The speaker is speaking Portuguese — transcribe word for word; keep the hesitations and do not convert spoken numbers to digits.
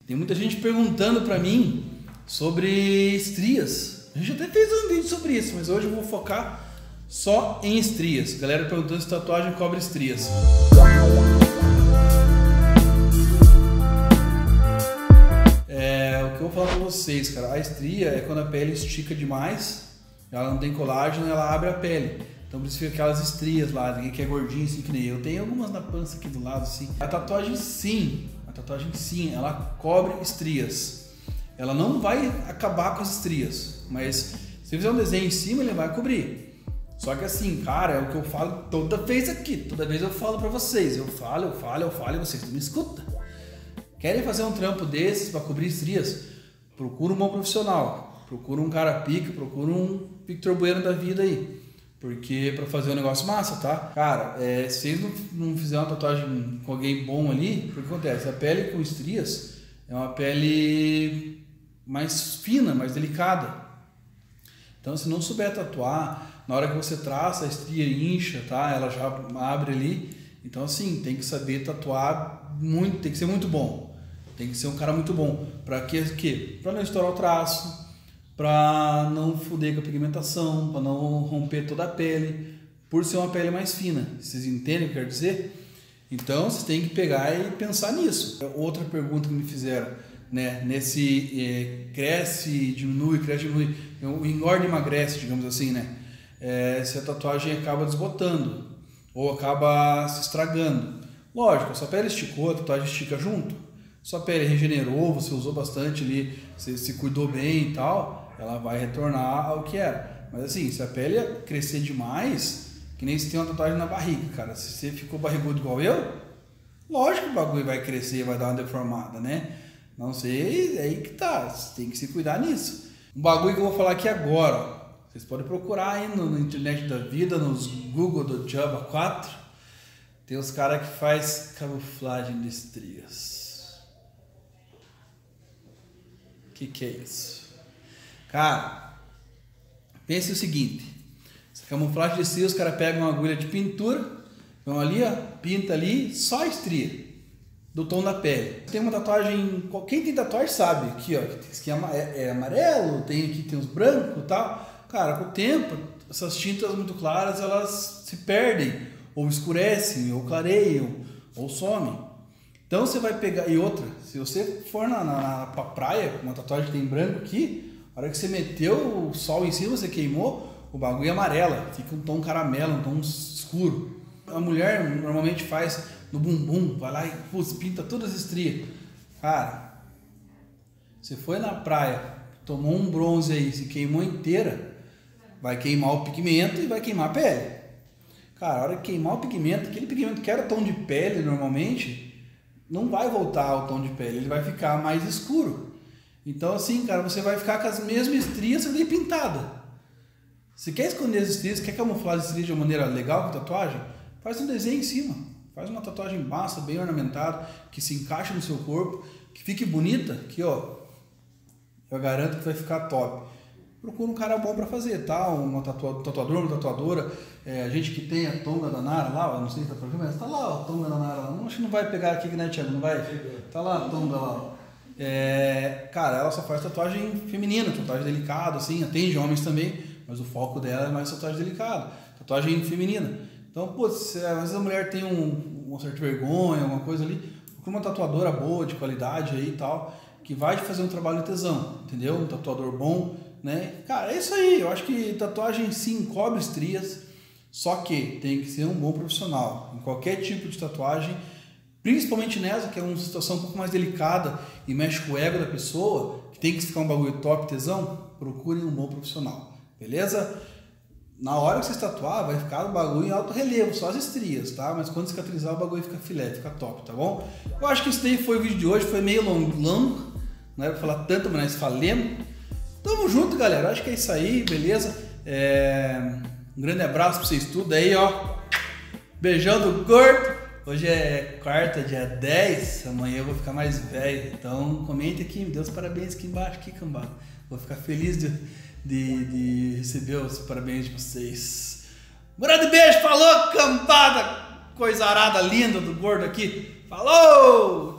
Tem muita gente perguntando pra mim sobre estrias. A gente até fez um vídeo sobre isso, mas hoje eu vou focar só em estrias. Galera perguntando se tatuagem cobre estrias. É, o que eu vou falar pra vocês, cara, a estria é quando a pele estica demais, ela não tem colágeno, ela abre a pele. Então por isso fica aquelas estrias lá, ninguém que é gordinho assim que nem eu. Tem algumas na pança aqui do lado assim. A tatuagem sim, a tatuagem sim, ela cobre estrias. Ela não vai acabar com as estrias, mas se você fizer um desenho em cima, ele vai cobrir. Só que assim, cara, é o que eu falo toda vez aqui, toda vez eu falo pra vocês. Eu falo, eu falo, eu falo e vocês não me escutam. Querem fazer um trampo desses pra cobrir estrias? Procura um bom profissional. Procura um cara pica, procura um Victor Bueno da vida aí. Porque pra fazer um negócio massa, tá? Cara, é, se vocês não, não fizerem uma tatuagem com alguém bom ali, o que acontece? A pele com estrias é uma pele mais fina, mais delicada. Então, se não souber tatuar, na hora que você traça, a estria incha, tá? Ela já abre ali. Então, assim, tem que saber tatuar muito, tem que ser muito bom. Tem que ser um cara muito bom. Pra quê? quê? Pra não estourar o traço, para não foder com a pigmentação, para não romper toda a pele, por ser uma pele mais fina. Vocês entendem o que eu quero dizer? Então vocês têm que pegar e pensar nisso. Outra pergunta que me fizeram, né? Nesse é, cresce, diminui, cresce, diminui, engorda e emagrece, digamos assim, né? É, se a tatuagem acaba desbotando ou acaba se estragando. Lógico, a sua pele esticou, a tatuagem estica junto. Sua pele regenerou, você usou bastante ali, você se cuidou bem e tal, ela vai retornar ao que era. Mas assim, se a pele crescer demais, que nem se tem uma tatuagem na barriga, cara, se você ficou barrigudo igual eu, lógico que o bagulho vai crescer, vai dar uma deformada, né? Não sei, é aí que tá, você tem que se cuidar nisso. Um bagulho que eu vou falar aqui agora, ó, vocês podem procurar aí no, na internet da vida, nos Google do Java quatro, tem os caras que faz camuflagem de estrias. O que, que é isso? Cara, pense o seguinte, essa camuflagem de estria, os caras pegam uma agulha de pintura, vão ali, ó, pinta ali, só a estria do tom da pele. Tem uma tatuagem, quem tem tatuagem sabe, aqui ó, que é, é amarelo, tem aqui tem os brancos e tal. Cara, com o tempo, essas tintas muito claras, elas se perdem, ou escurecem, ou clareiam, ou somem. Então você vai pegar, e outra, se você for na, na, na praia, com uma tatuagem que tem branco aqui, a hora que você meteu o sol em cima, você queimou, o bagulho amarela, fica um tom caramelo, um tom escuro. A mulher normalmente faz no bumbum, vai lá e putz, pinta todas as estrias. Cara, você foi na praia, tomou um bronze aí, se queimou inteira, vai queimar o pigmento e vai queimar a pele. Cara, a hora que queimar o pigmento, aquele pigmento que era tom de pele normalmente, não vai voltar ao tom de pele, ele vai ficar mais escuro. Então assim, cara, você vai ficar com as mesmas estrias ali pintada. Se quer esconder as estrias, quer camuflar as estrias de uma maneira legal com tatuagem, faz um desenho em cima. Faz uma tatuagem massa, bem ornamentada, que se encaixe no seu corpo, que fique bonita, aqui ó, eu garanto que vai ficar top. Procura um cara bom pra fazer, tá? Uma tatuador, tatuador, uma tatuadora, é, a gente que tem a tonga da Nara lá, não sei se tá pra ver, mas tá lá ó, a tonga da Nara lá. Não, acho que não vai pegar aqui, né, Thiago? Não vai? Tá lá a tonga lá. É, cara, ela só faz tatuagem feminina, tatuagem delicada, assim, atende homens também, mas o foco dela é mais tatuagem delicada, tatuagem feminina. Então, pô, se, às vezes a mulher tem um, uma certa vergonha, alguma coisa ali, procura uma tatuadora boa, de qualidade aí e tal, que vai fazer um trabalho de tesão, entendeu? Um tatuador bom, né? Cara, é isso aí, eu acho que tatuagem sim cobre estrias, só que tem que ser um bom profissional. Em qualquer tipo de tatuagem, principalmente nessa, que é uma situação um pouco mais delicada e mexe com o ego da pessoa, que tem que ficar um bagulho top, tesão, procurem um bom profissional, beleza? Na hora que você tatuar, vai ficar o bagulho em alto relevo, só as estrias, tá? Mas quando cicatrizar, o bagulho fica filé, fica top, tá bom? Eu acho que isso daí foi o vídeo de hoje, foi meio longo, longo, não é pra falar tanto, mas nós falemos. Tamo junto, galera. Acho que é isso aí, beleza? É... Um grande abraço pra vocês tudo aí, ó. Beijão do gordo. Hoje é quarta, dia dez. Amanhã eu vou ficar mais velho. Então, comente aqui, me dê os parabéns aqui embaixo, aqui, cambada. Vou ficar feliz de, de, de receber os parabéns de vocês. Um grande beijo, falou, cambada! Coisa arada linda do gordo aqui. Falou!